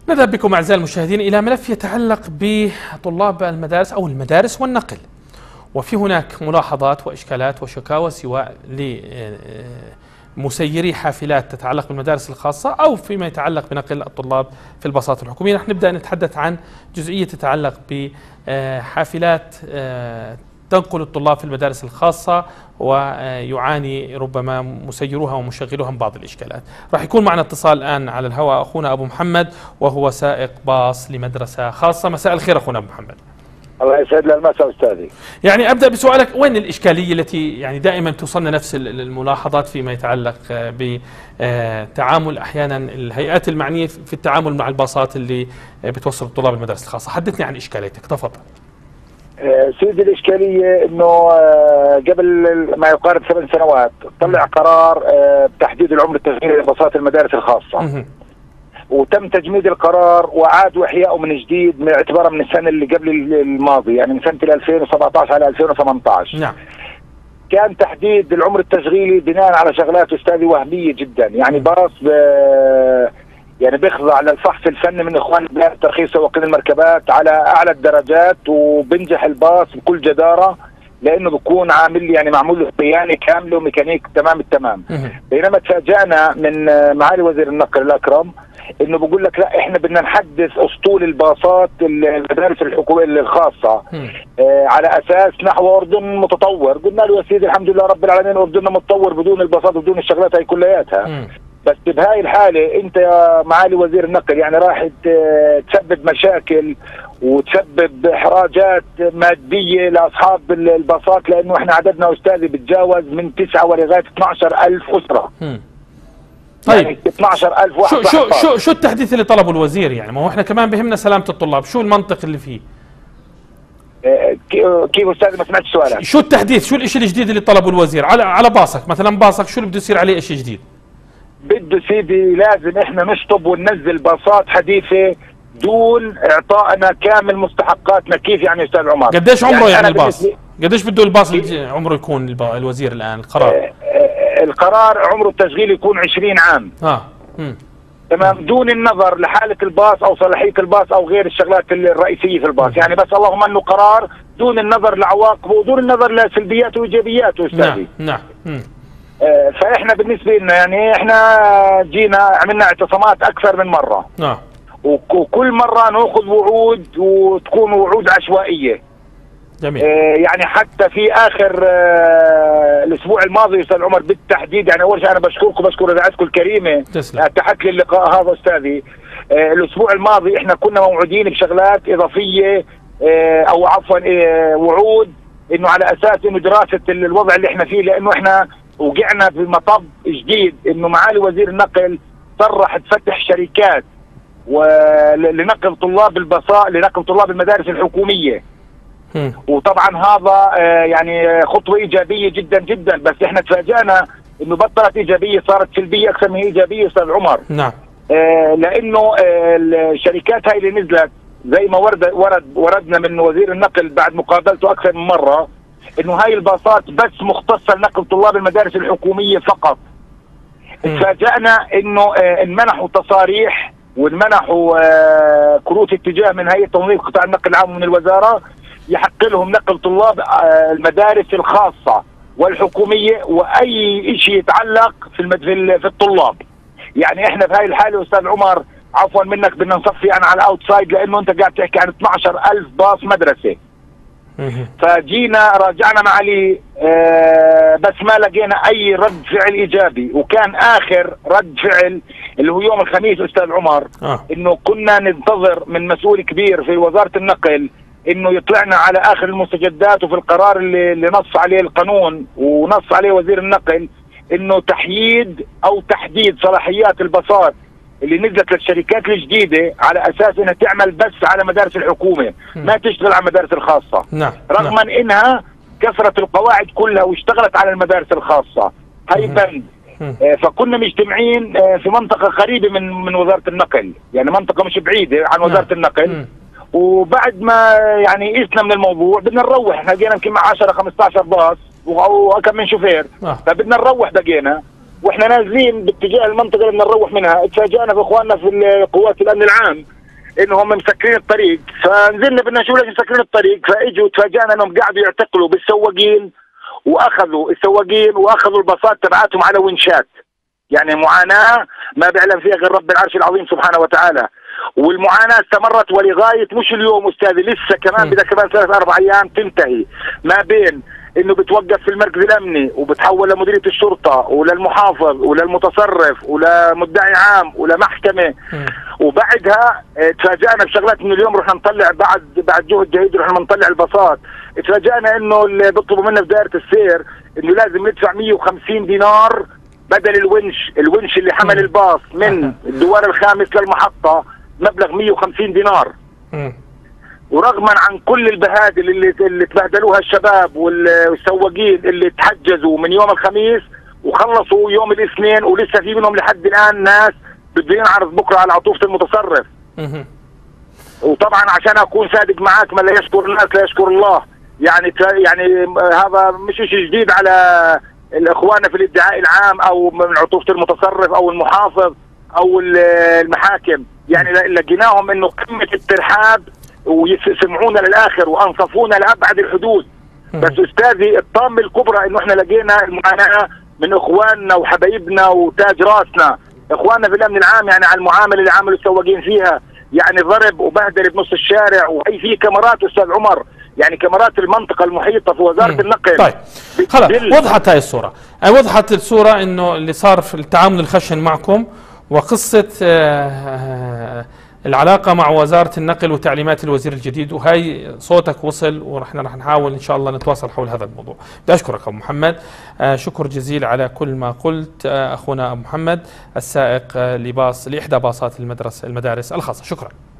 نذهب بكم أعزائي المشاهدين إلى ملف يتعلق بطلاب المدارس أو المدارس والنقل، وفي هناك ملاحظات وإشكالات وشكاوى سواء لمسيري حافلات تتعلق بالمدارس الخاصة أو فيما يتعلق بنقل الطلاب في الباصات الحكومية. نحن نبدأ نتحدث عن جزئية تتعلق بحافلات تنقل الطلاب في المدارس الخاصة ويعاني ربما مسيروها ومشغلوها من بعض الإشكالات. راح يكون معنا اتصال الآن على الهواء أخونا أبو محمد وهو سائق باص لمدرسة خاصة. مساء الخير أخونا أبو محمد. الله يسعد لك المساء أستاذي. يعني أبدأ بسؤالك، وين الإشكالية التي يعني دائما توصلنا نفس الملاحظات فيما يتعلق بتعامل أحيانا الهيئات المعنية في التعامل مع الباصات اللي بتوصل الطلاب المدارس الخاصة؟ حدثني عن إشكاليتك تفضل. سيدي، الإشكالية إنه قبل ما يقارب 8 سنوات طلع قرار بتحديد العمر التشغيلي لباصات المدارس الخاصة، وتم تجميد القرار وأعادوا إحيائه من جديد من اعتباره من السنة اللي قبل الماضي، يعني من سنة 2017 على 2018. نعم. كان تحديد العمر التشغيلي بناء على شغلات أستاذي وهمية جدا، يعني باص يعني بيخضع للفحص الفني من اخوان ترخيص سواقين المركبات على اعلى الدرجات، وبنجح الباص بكل جداره لانه بيكون عامل يعني معمول له صيانه كامله وميكانيك تمام التمام. بينما تفاجأنا من معالي وزير النقل الاكرم انه بقول لك لا، احنا بدنا نحدث اسطول الباصات المدارس الحكوميه الخاصه على اساس نحو اردن متطور. قلنا له يا سيدي الحمد لله رب العالمين اردننا متطور بدون الباصات وبدون الشغلات هي كلياتها. بس بهاي الحالة انت يا معالي وزير النقل يعني راح تسبب مشاكل وتسبب احراجات مادية لاصحاب الباصات، لانه احنا عددنا استاذي بتجاوز من 9 ولغاية 12,000 اسرة. طيب يعني 12,000 واحد. شو التحديث اللي طلبه الوزير؟ يعني ما هو احنا كمان بهمنا سلامة الطلاب، شو المنطق اللي فيه؟ كيف استاذ؟ ما سمعت سؤالك. شو التحديث؟ شو الاشي الجديد اللي طلبه الوزير على باصك مثلا؟ باصك شو اللي بده يصير عليه اشي جديد؟ بده سيدي لازم احنا نشطب وننزل باصات حديثه دون اعطائنا كامل مستحقاتنا. كيف يعني استاذ عمر؟ قديش عمره يعني الباص؟ قديش بده الباص عمره يكون الوزير الان القرار؟ القرار عمره التشغيل يكون 20 عام. تمام، دون النظر لحاله الباص او صلاحيه الباص او غير الشغلات الرئيسيه في الباص، يعني بس اللهم انه قرار دون النظر لعواقبه ودون النظر لسلبياته وايجابياته استاذي. نعم. فاحنا بالنسبه لنا يعني احنا جينا عملنا اعتصامات اكثر من مره. وكل مره ناخذ وعود وتكون وعود عشوائيه. جميل. يعني حتى في اخر الاسبوع الماضي استاذ عمر بالتحديد، يعني اول شيء انا بشكركم، بشكر اذاعتكم الكريمه اتاحت لي اللقاء هذا استاذي. الاسبوع الماضي احنا كنا موعودين بشغلات اضافيه او عفوا وعود انه على اساس انه دراسه الوضع اللي احنا فيه، لانه احنا وقعنا في مطب جديد انه معالي وزير النقل صرح بفتح شركات لنقل طلاب الباصات، لنقل طلاب المدارس الحكوميه. وطبعا هذا يعني خطوه ايجابيه جدا جدا، بس احنا تفاجأنا انه بطلت ايجابيه صارت سلبيه اكثر من ايجابيه استاذ عمر. نعم. لانه الشركات هاي اللي نزلت زي ما وردنا من وزير النقل بعد مقابلته اكثر من مره انه هاي الباصات بس مختصه لنقل طلاب المدارس الحكوميه فقط. تفاجأنا انه انمنحوا تصاريح وانمنحوا كروت اتجاه من هيئه تنظيم قطاع النقل العام ومن الوزاره يحق لهم نقل طلاب المدارس الخاصه والحكوميه واي شيء يتعلق في الطلاب. يعني احنا في هاي الحاله استاذ عمر عفوا منك بدنا نصفي انا على الاوتسايد، لانه انت قاعد تحكي عن 12,000 باص مدرسه. فجينا راجعنا معالي بس ما لقينا اي رد فعل ايجابي، وكان اخر رد فعل اللي هو يوم الخميس استاذ عمر انه كنا ننتظر من مسؤول كبير في وزارة النقل انه يطلعنا على اخر المستجدات وفي القرار اللي نص عليه القانون ونص عليه وزير النقل انه تحييد او تحديد صلاحيات الباصات اللي نزلت للشركات الجديدة على اساس انها تعمل بس على مدارس الحكومة، ما تشتغل على المدارس الخاصة. رغم انها كسرت القواعد كلها واشتغلت على المدارس الخاصة. هاي بند. فكنا مجتمعين في منطقة قريبة من وزارة النقل، يعني منطقة مش بعيدة عن وزارة النقل. وبعد ما يعني قسنا من الموضوع بدنا نروح، احنا لقينا يمكن مع 10 15 باص وكم من شوفير. فبدنا نروح بقينا واحنا نازلين باتجاه المنطقه اللي بدنا نروح منها، اتفاجئنا باخواننا في قوات الامن العام انهم مسكرين الطريق، فنزلنا بدنا نشوف ليش مسكرين الطريق، فاجوا تفاجئنا انهم قاعدوا يعتقلوا بالسواقين، واخذوا السواقين واخذوا الباصات تبعاتهم على ونشات. يعني معاناه ما بيعلم فيها غير رب العرش العظيم سبحانه وتعالى. والمعاناه استمرت ولغايه مش اليوم استاذي، لسه كمان بدها كمان 3-4 ايام تنتهي، ما بين انه بتوقف في المركز الامني وبتحول لمديريه الشرطه وللمحافظ وللمتصرف ولمدعي عام ولمحكمه. وبعدها تفاجئنا بشغلات، من اليوم رحنا نطلع بعد جهد جهيد رحنا نطلع الباصات، تفاجئنا انه اللي بيطلبوا منا في دائره السير انه لازم ندفع 150 دينار بدل الونش اللي حمل الباص من الدوار الخامس للمحطه، مبلغ 150 دينار. ورغما عن كل البهادل اللي تبهدلوها الشباب والسواقين اللي تحجزوا من يوم الخميس وخلصوا يوم الاثنين، ولسه في منهم لحد الان ناس بده ينعرض بكره على عطوفه المتصرف. وطبعا عشان اكون صادق معك، من لا يشكر الناس لا يشكر الله. يعني هذا مش شيء جديد على الاخوان في الادعاء العام او من عطوفه المتصرف او المحافظ او المحاكم. يعني لقيناهم انه قمه الترحاب ويسمعونا للاخر وانصفونا لابعد الحدود. بس استاذي الطامه الكبرى انه احنا لقينا المعاناه من اخواننا وحبايبنا وتاج راسنا، اخواننا في الامن العام، يعني على المعامله اللي عملوا السواقين فيها، يعني ضرب وبهدل بنص الشارع. وهي في كاميرات استاذ عمر، يعني كاميرات المنطقه المحيطه في وزاره النقل. طيب خلاص وضحت هاي الصوره، وضحت الصوره انه اللي صار في التعامل الخشن معكم، وقصه العلاقة مع وزارة النقل وتعليمات الوزير الجديد، وهي صوتك وصل ورح نحاول إن شاء الله نتواصل حول هذا الموضوع. بدي أشكرك أبو محمد، شكر جزيل على كل ما قلت. أخونا أبو محمد السائق لإحدى باصات المدارس الخاصة، شكرا.